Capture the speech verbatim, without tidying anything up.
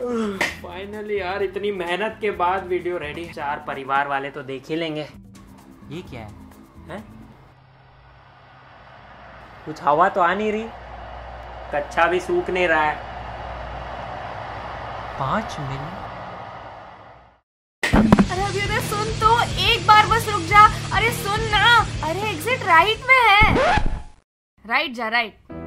Finally यार इतनी मेहनत के बाद वीडियो रेडी। चार परिवार वाले तो देख ही लेंगे। ये क्या है, है? कुछ हवा तो आ नहीं रही, कच्चा भी सूख नहीं रहा है। पांच मिनट। अरे अभी अरे सुन तो, एक बार बस रुक जा। अरे सुन ना, अरे एग्जिट राइट में है। राइट जा, राइट।